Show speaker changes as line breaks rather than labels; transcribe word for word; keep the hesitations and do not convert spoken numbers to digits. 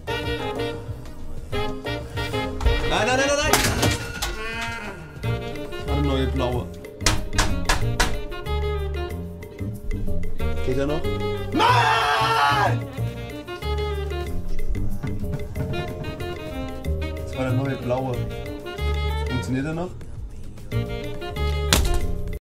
Nein, nein, nein, nein, nein! Eine neue blaue. Geht er noch? Nein! Das war der neue blaue. Funktioniert er noch?